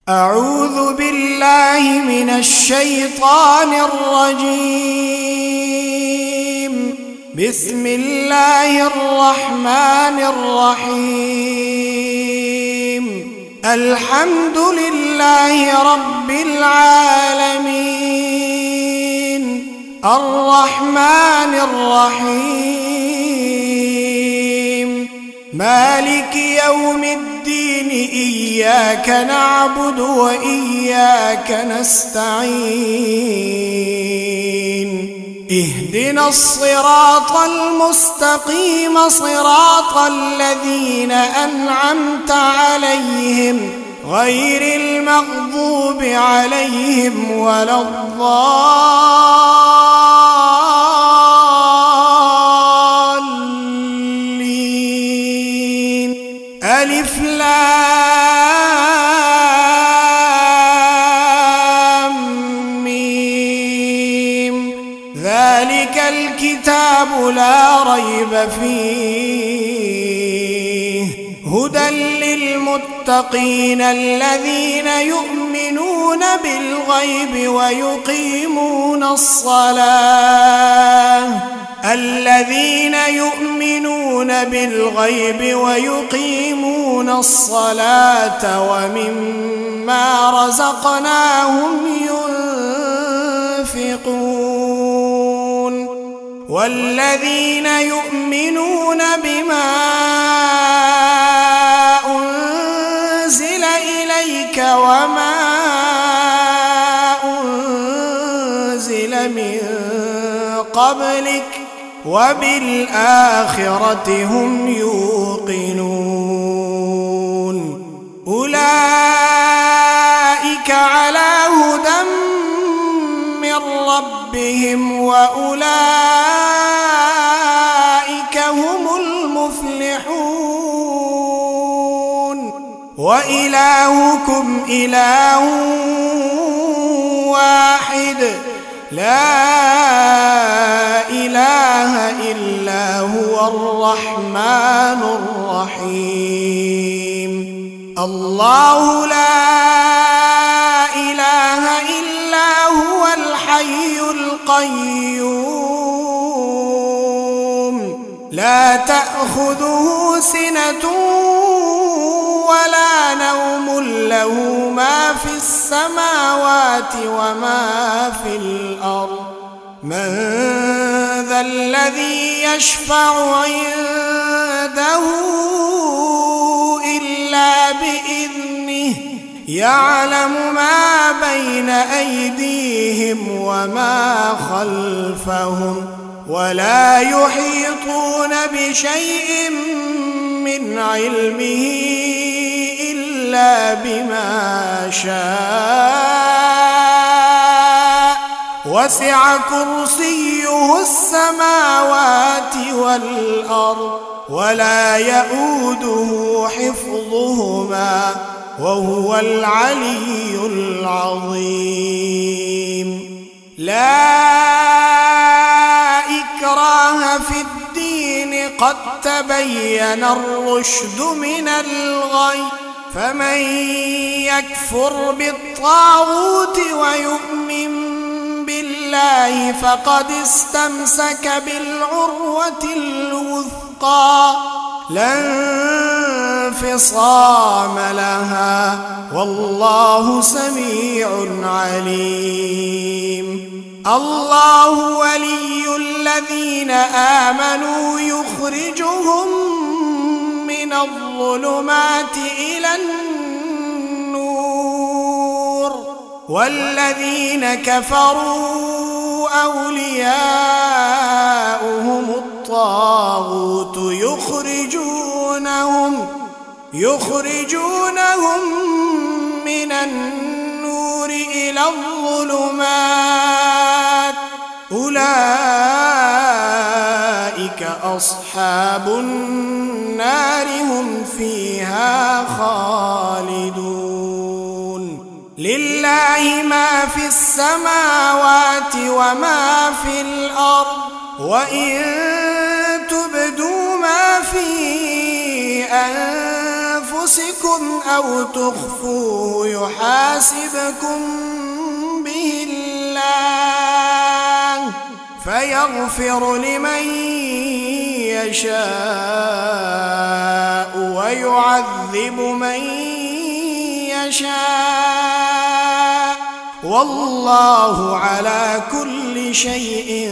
أعوذ بالله من الشيطان الرجيم. بسم الله الرحمن الرحيم. الحمد لله رب العالمين، الرحمن الرحيم، مالك يوم الدين، إياك نعبد وإياك نستعين. اهدنا الصراط المستقيم، صراط الذين أنعمت عليهم غير المغضوب عليهم ولا الضالين. ألف لام ميم. ذلك الكتاب لا ريب فيه، هدى للمتقين الذين يؤمنون بالغيب ويقيمون الصلاة، الذين يؤمنون بالغيب ويقيمون الصلاة ومما رزقناهم ينفقون، والذين يؤمنون بما أنزل إليك وما أنزل من قبلك وبالآخرة هم يوقنون. أولئك على هدى من ربهم وأولئك هم المفلحون. وإلهكم إله واحد، لا إله إلا هو الرحمن الرحيم. الله لا إله إلا هو الحي القيوم، لا تأخذه سنة ولا نوم، له ما في السماوات وما في الأرض. من ذا الذي يشفع عنده إلا بإذنه، يعلم ما بين أيديهم وما خلفهم، ولا يحيطون بشيء من علمه إلا بما شاء، وسع كرسيه السماوات والأرض، ولا يؤوده حفظهما، وهو العلي العظيم. لا إكراه في الدين، قد تبين الرشد من الغي، فمن يكفر بالطاغوت ويؤمن بالله فقد استمسك بالعروة الوثقى، لا انفصام لها، والله سميع عليم. الله ولي الذين آمنوا يخرجهم من الظلمات إلى النور، والذين كفروا أولياؤهم الطاغوت يخرجونهم من النور إلى الظلمات، أولئك أصحاب النار، هم فيها خالدون. لله ما في السماوات وما في الأرض، وإن تبدوا ما في أنفسكم أنفسكم أو تخفوه يحاسبكم به الله فيغفر لمن يشاء ويعذب من يشاء والله على كل شيء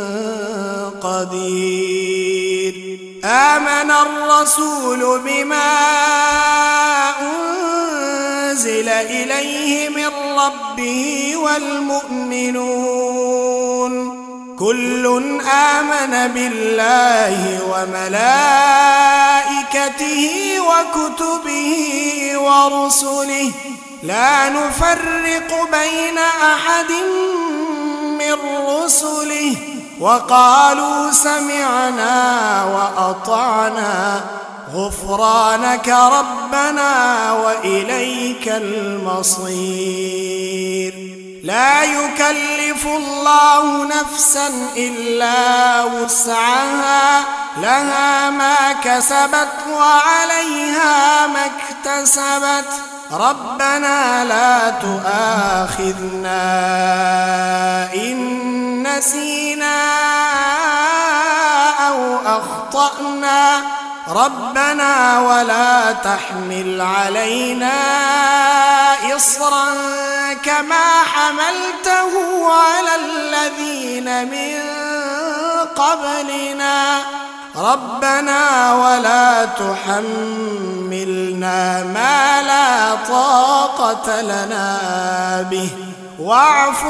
قدير. آمن الرسول بما أنزل إليه من ربه والمؤمنون كل آمن بالله وملائكته وكتبه ورسله لا نفرق بين أحد من رسله وقالوا سمعنا وأطعنا غفرانك ربنا وإليك المصير. لا يكلف الله نفسا إلا وسعها لها ما كسبت وعليها ما اكتسبت ربنا لا تؤاخذنا إن نسينا أو أخطأنا ربنا ولا تحمل علينا إصرا كما حملته على الذين من قبلنا ربنا ولا تحملنا ما لا طاقة لنا به واعف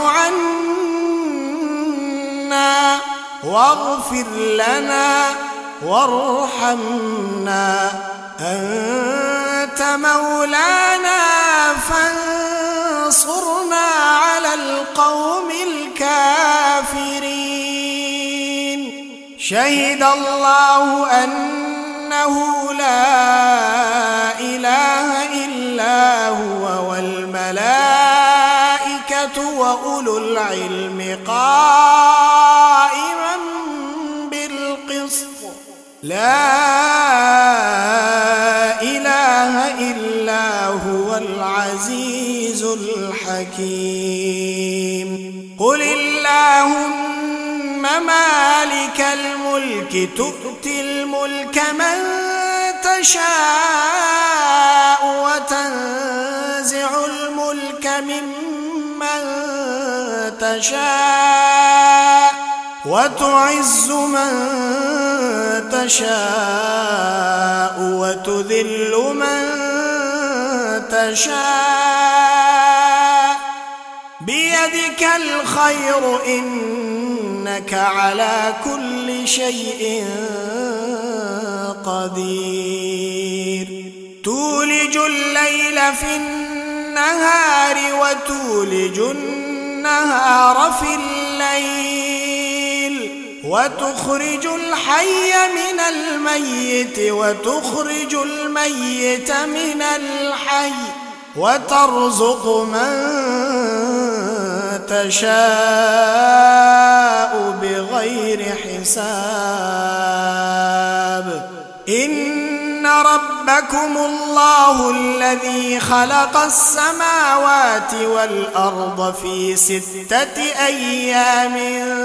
عنا واغفر لنا وارحمنا أنت مولانا فانصرنا على القوم الكافرين. شهد الله أنه لا إله إلا هو والملائكة وأولو العلم قائما بالقسط لا إله إلا هو العزيز الحكيم. قل اللهم مالك الملك تؤتي الملك من تشاء وتنزع الملك ممن تشاء وتعز من تشاء وتذل من تشاء بيدك الخير إنك على كل شيء قدير. تولج الليل في النهار وتولج النهار في الليل وتخرج الحي من الميت وتخرج الميت من الحي وترزق من تشاء بغير حساب. إن ربكم الله الذي خلق السماوات والأرض في 6 أيام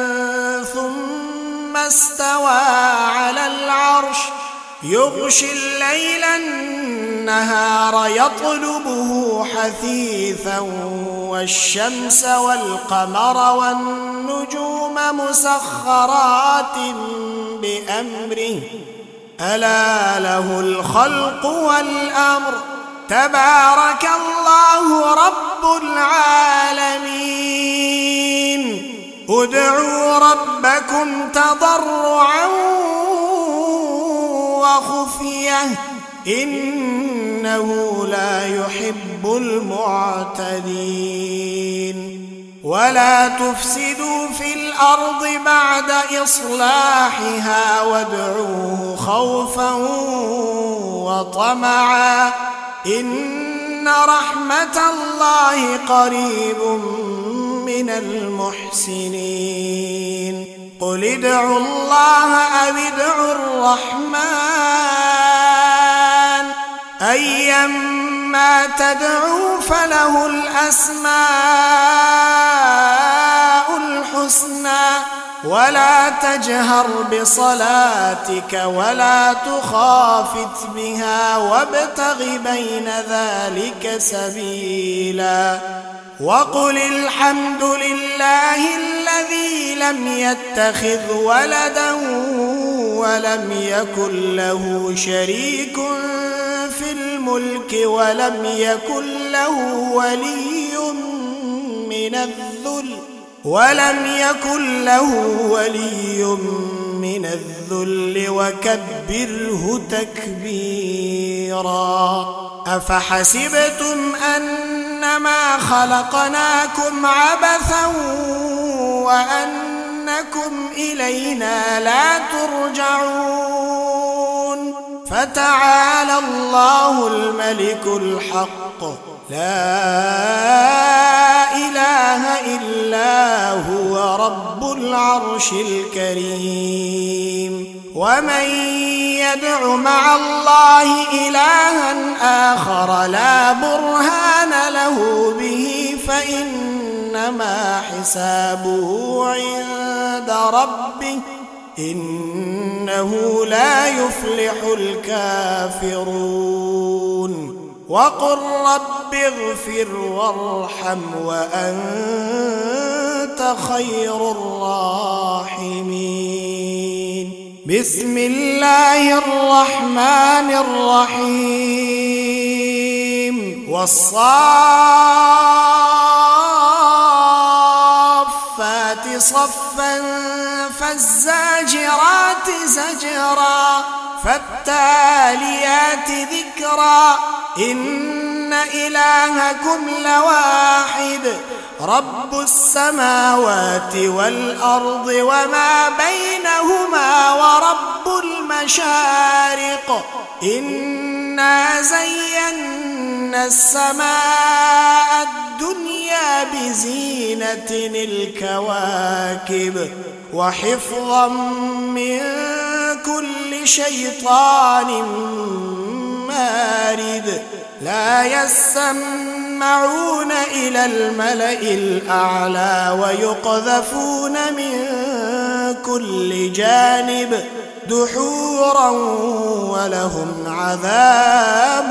ثم استوى على العرش يغشي الليل النهار يطلبه حثيثا والشمس والقمر والنجوم مسخرات بأمره ألا له الخلق والأمر تبارك الله رب العالمين. ادعوا ربكم تضرعا وخفية إنه لا يحب المعتدين. ولا تفسدوا في الأرض بعد إصلاحها وادعوه خوفا وطمعا إن رحمة الله قريب من المحسنين. قل ادعوا الله أو ادعوا الرحمن أيما تدعوا فله الأسماء الحسنى ولا تجهر بصلاتك ولا تخافت بها وابتغ بين ذلك سبيلا وقل الحمد لله الذي لم يتخذ ولدا ولم يكن له شريك في الملك ولم يكن له ولي من الذل وكبره تكبيرا أفحسبتم أنما خلقناكم عبثا وأنكم إلينا لا ترجعون فتعالى الله الملك الحق لا إله إلا هو رب العرش الكريم ومن يدع مع الله إلها آخر لا برهان له به فإنما حسابه عند ربه إنه لا يفلح الكافرون وقل رب اغفر وارحم وأنت خير الراحمين بسم الله الرحمن الرحيم والصافات صفا فالزاجرات زجرا فالتاليات ذكرا إن إلهكم لواحد رب السماوات والأرض وما بينهما ورب المشارق إنا زينا السماء الدنيا بزينة الكواكب وحفظا من كل شيطان مارد لا يسمعون إلى الملأ الأعلى ويقذفون من كل جانب دحورا ولهم عذاب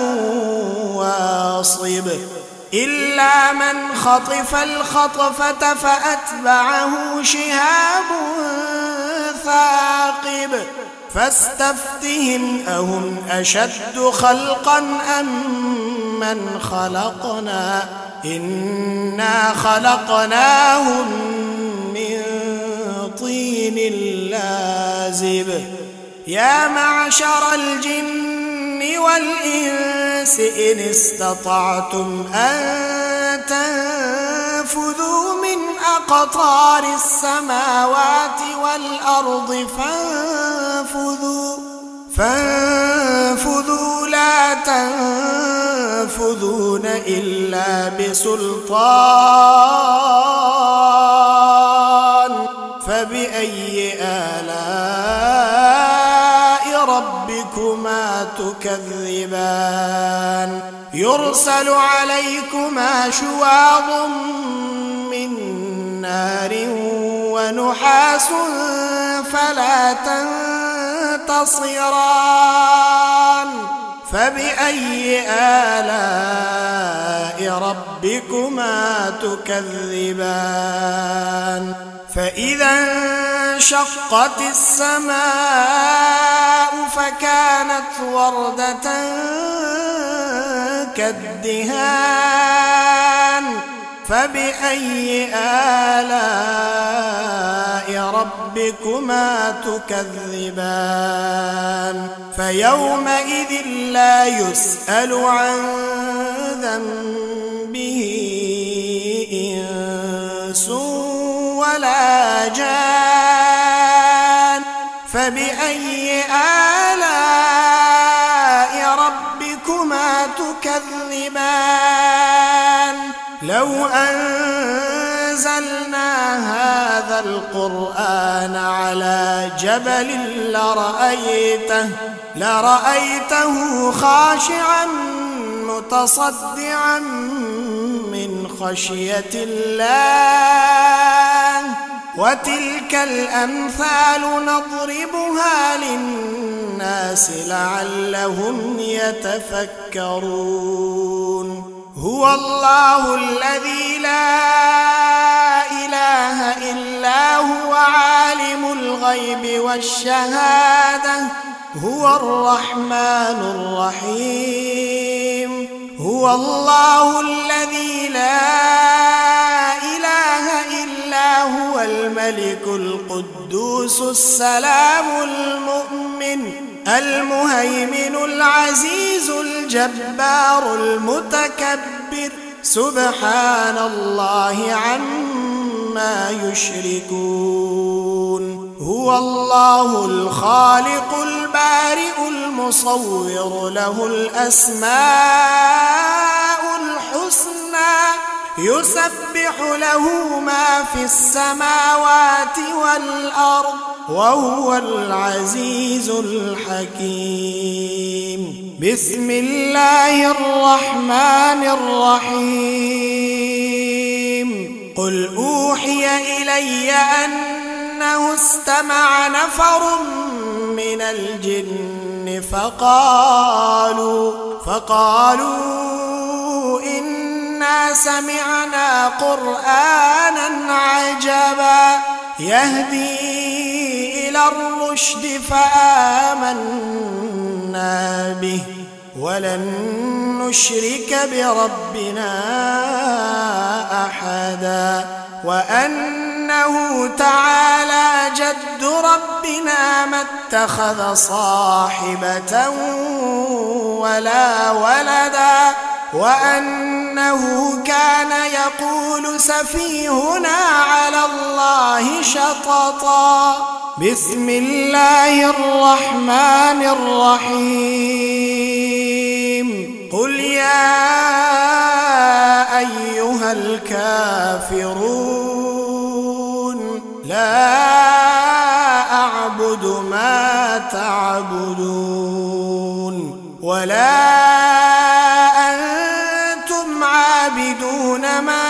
واصب إلا من خطف الخطفة فأتبعه شهاب ثاقب فاستفتهم أهم أشد خلقا أم من خلقنا إنا خلقناهم من طين لازب يا معشر الجن والإنس إن استطعتم أن تنفذوا من أقطار السماوات والأرض فانفذوا لا تنفذون إلا بسلطان فبأي آلاء ربكما تكذبان يرسل عليكما شواظ من نار ونحاس فلا تنتصران فبأي آلاء ربكما تكذبان فإذا انشقت السماء فكانت وردة كالدهان فبأي آلاء ربكما تكذبان فيومئذ لا يسأل عن ذنبه إنس ولا جان فبأي آلاء ربكما تكذبان لو أنزلنا هذا القرآن على جبل لرأيته خاشعا متصدعا من خشية الله. وتلك الأمثال نضربها للناس لعلهم يتفكرون. هو الله الذي لا إله إلا هو عالم الغيب والشهادة هو الرحمن الرحيم. هو الله الذي لا إله إلا هو الملك القدوس السلام المؤمن المهيمن العزيز الجبار المتكبر سبحان الله عما يشركون. هو الله الخالق البارئ المصور له الأسماء الحسنى يسبح له ما في السماوات والأرض وهو العزيز الحكيم. بسم الله الرحمن الرحيم. قل أوحي إلي أنه استمع نفر من الجن فقالوا إنا سمعنا قرآنا عجبا يهدي إلى الرشد فآمنا به ولن نشرك بربنا أحدا وأنه تعالى جد ربنا ما اتخذ صاحبة ولا ولدا وأنه كان يقول سفيهنا على الله شططا. بسم الله الرحمن الرحيم. قل يا أيها الكافرون لا أعبد ما تعبدون ولا أنتم عابدون ما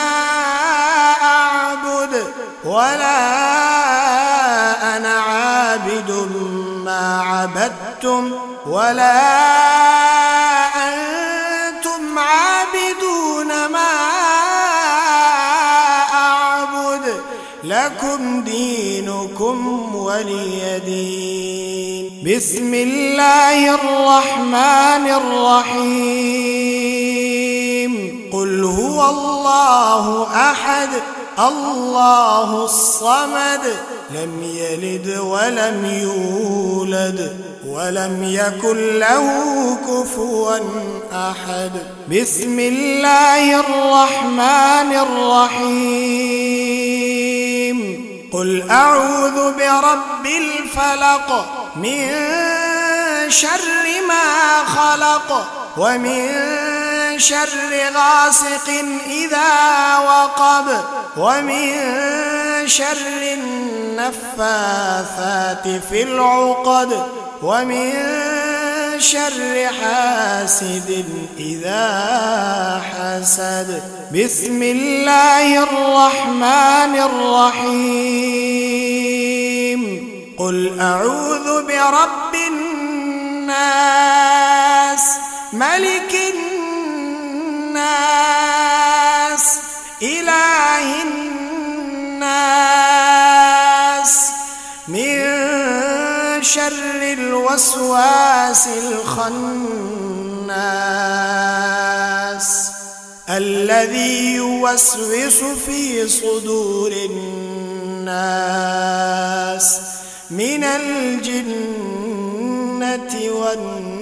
أعبد ولا أنا عابد ما عبدتم ولا أنتم عابدون ما أعبد لكم دينكم ولي دين. بسم الله الرحمن الرحيم. قل هو الله أحد الله الصمد لم يلد ولم يولد ولم يكن له كفوا أحد. بسم الله الرحمن الرحيم. قل أعوذ برب الفلق من شر ما خلق ومن شر غاسق إذا وقب ومن شر النفاثات في العقد ومن شر حاسد إذا حسد. بسم الله الرحمن الرحيم. قل أعوذ برب الناس ملك الناس إله الناس من شر الوسواس الخناس الذي يوسوس في صدور الناس من الجنة والناس.